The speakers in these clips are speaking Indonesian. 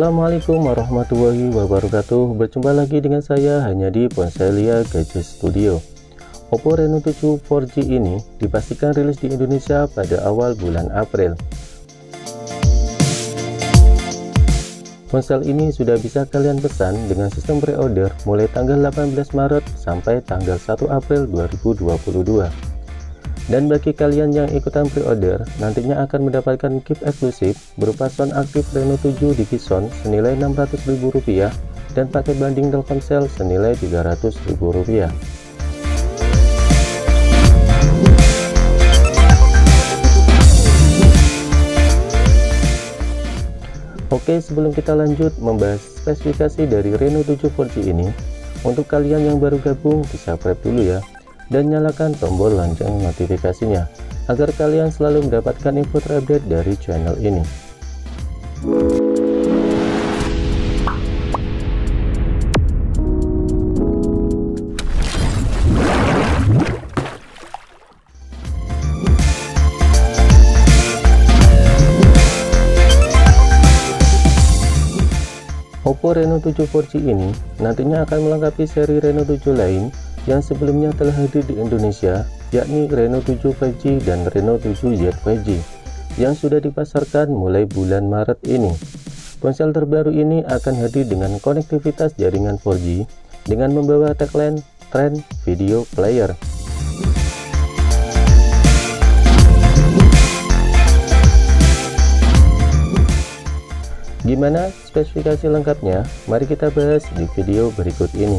Assalamualaikum warahmatullahi wabarakatuh. Berjumpa lagi dengan saya hanya di Ponselia Gadget Studio. Oppo Reno 7 4G ini dipastikan rilis di Indonesia pada awal bulan April. Ponsel ini sudah bisa kalian pesan dengan sistem pre-order mulai tanggal 18 Maret sampai tanggal 1 April 2022. Dan bagi kalian yang ikutan pre-order, nantinya akan mendapatkan gift eksklusif berupa sound aktif Reno 7 Digisound senilai Rp600.000 dan paket banding Telkomsel senilai Rp300.000. Oke, sebelum kita lanjut membahas spesifikasi dari Reno 7 4G ini, untuk kalian yang baru gabung bisa subscribe dulu ya, dan nyalakan tombol lonceng notifikasinya agar kalian selalu mendapatkan info terupdate dari channel ini. Oppo Reno 7 4G ini nantinya akan melengkapi seri Reno 7 lain yang sebelumnya telah hadir di Indonesia, yakni Reno 7 5G dan Reno 7Z 5G yang sudah dipasarkan mulai bulan Maret ini. Ponsel terbaru ini akan hadir dengan konektivitas jaringan 4G dengan membawa tagline Trend Video Player. Gimana spesifikasi lengkapnya? Mari kita bahas di video berikut ini.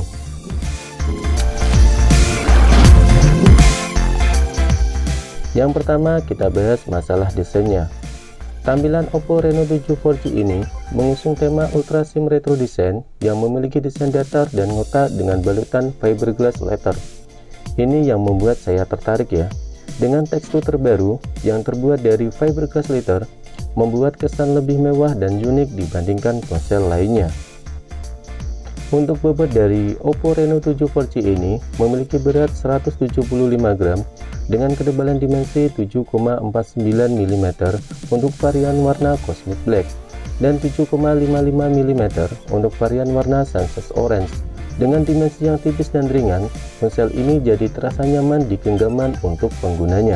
Yang pertama, kita bahas masalah desainnya. Tampilan Oppo Reno 7 4G ini mengusung tema Ultra Slim Retro Design yang memiliki desain datar dan ngotak dengan balutan fiberglass leather. Ini yang membuat saya tertarik ya. Dengan tekstur terbaru yang terbuat dari fiberglass leather, membuat kesan lebih mewah dan unik dibandingkan ponsel lainnya. Untuk bobot dari Oppo Reno 7 4G ini memiliki berat 175 gram dengan ketebalan dimensi 7,49 mm untuk varian warna Cosmic Black dan 7,55 mm untuk varian warna Sunset Orange. Dengan dimensi yang tipis dan ringan, ponsel ini jadi terasa nyaman di genggaman untuk penggunanya.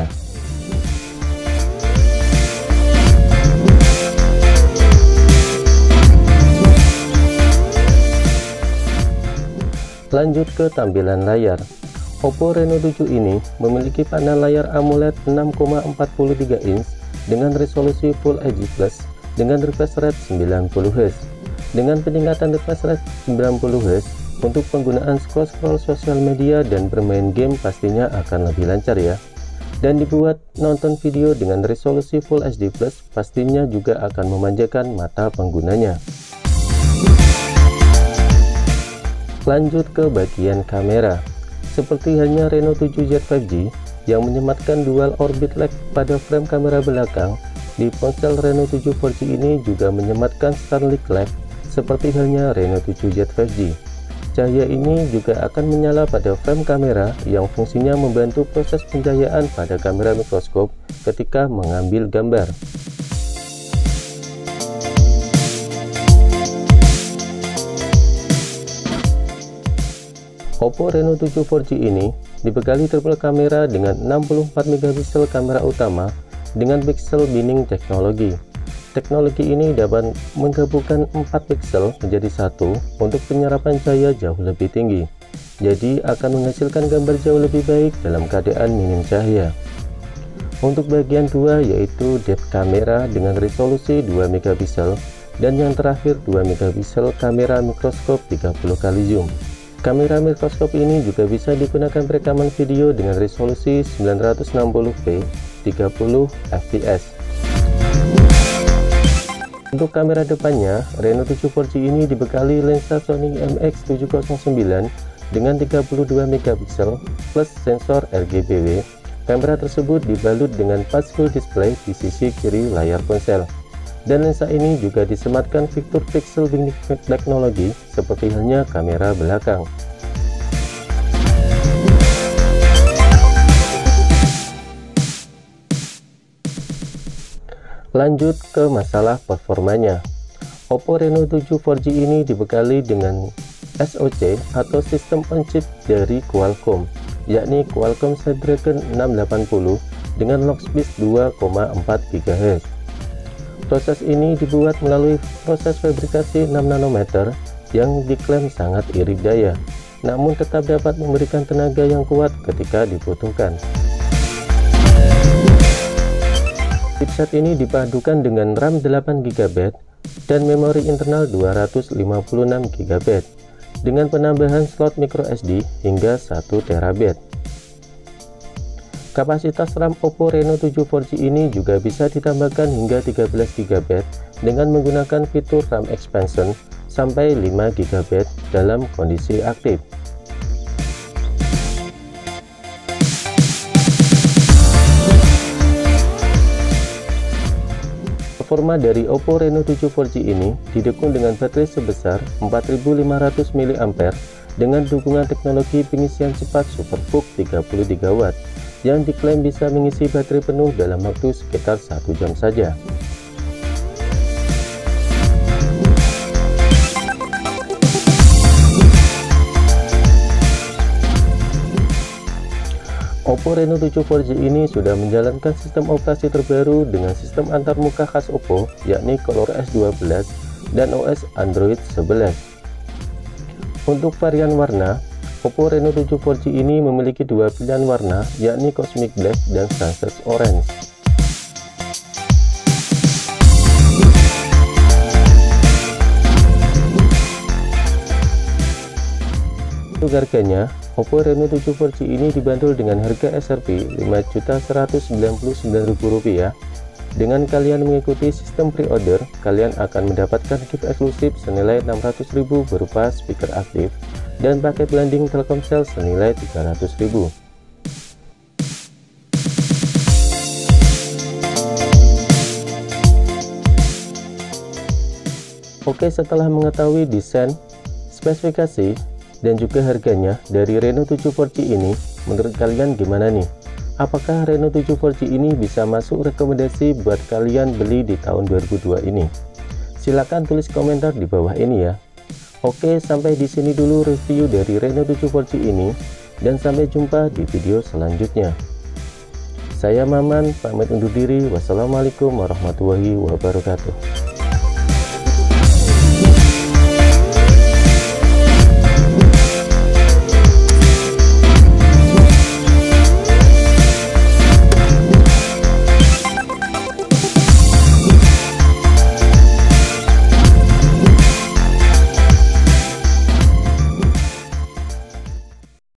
Lanjut ke tampilan layar. Oppo Reno 7 ini memiliki panel layar AMOLED 6,43 inch dengan resolusi Full HD Plus dengan refresh rate 90Hz. Dengan peningkatan refresh rate 90Hz, untuk penggunaan scroll sosial media dan bermain game pastinya akan lebih lancar ya. Dan dibuat nonton video dengan resolusi Full HD Plus pastinya juga akan memanjakan mata penggunanya. Lanjut ke bagian kamera. Seperti halnya Reno 7Z 5G yang menyematkan dual orbit lag pada frame kamera belakang, di ponsel Reno 7 4G ini juga menyematkan Starlink lag seperti halnya Reno 7Z 5G. Cahaya ini juga akan menyala pada frame kamera yang fungsinya membantu proses pencahayaan pada kamera mikroskop ketika mengambil gambar. Oppo Reno 7 4G ini dibekali triple kamera dengan 64 megapiksel kamera utama dengan pixel binning teknologi. Teknologi ini dapat menggabungkan 4 piksel menjadi satu untuk penyerapan cahaya jauh lebih tinggi. Jadi akan menghasilkan gambar jauh lebih baik dalam keadaan minim cahaya. Untuk bagian 2 yaitu depth kamera dengan resolusi 2 megapiksel dan yang terakhir 2 megapiksel kamera mikroskop 30 kali zoom. Kamera mikroskop ini juga bisa digunakan perekaman video dengan resolusi 960p 30 fps. Untuk kamera depannya, Reno 7 4G ini dibekali lensa Sony IMX709 dengan 32 megapiksel plus sensor RGBW. Kamera tersebut dibalut dengan Touch Full Display di sisi kiri layar ponsel. Dan lensa ini juga disematkan fitur pixel binning teknologi seperti halnya kamera belakang. Lanjut ke masalah performanya. Oppo Reno 7 4G ini dibekali dengan SoC atau sistem on chip dari Qualcomm, yakni Qualcomm Snapdragon 680 dengan clock speed 2,4 GHz. Proses ini dibuat melalui proses fabrikasi 6 nanometer yang diklaim sangat irit daya, namun tetap dapat memberikan tenaga yang kuat ketika dibutuhkan. Chipset ini dipadukan dengan RAM 8GB dan memori internal 256 GB dengan penambahan slot microSD hingga 1 TB. Kapasitas RAM Oppo Reno 7 4G ini juga bisa ditambahkan hingga 13 GB dengan menggunakan fitur RAM expansion sampai 5 GB dalam kondisi aktif. Performa dari Oppo Reno 7 4G ini didukung dengan baterai sebesar 4500 mAh dengan dukungan teknologi pengisian cepat SuperVOOC 33W yang diklaim bisa mengisi baterai penuh dalam waktu sekitar 1 jam saja. Oppo Reno 7 4G ini sudah menjalankan sistem operasi terbaru dengan sistem antarmuka khas Oppo, yakni ColorOS 12 dan OS Android 11. Untuk varian warna, Oppo Reno 7 4G ini memiliki dua pilihan warna, yakni Cosmic Black dan Sunset Orange. Untuk harganya, Oppo Reno 7 4G ini dibanderol dengan harga SRP Rp5.199.000. Dengan kalian mengikuti sistem pre-order, kalian akan mendapatkan gift eksklusif senilai Rp600.000 berupa speaker aktif dan paket landing Telkomsel senilai Rp300.000. Oke, setelah mengetahui desain, spesifikasi, dan juga harganya dari Reno 7 4G ini, menurut kalian gimana nih? Apakah Reno 7 4G ini bisa masuk rekomendasi buat kalian beli di tahun 2002 ini? Silahkan tulis komentar di bawah ini ya. Oke, sampai di sini dulu review dari Reno 7 4G ini, dan sampai jumpa di video selanjutnya. Saya Maman, pamit undur diri. Wassalamualaikum warahmatullahi wabarakatuh.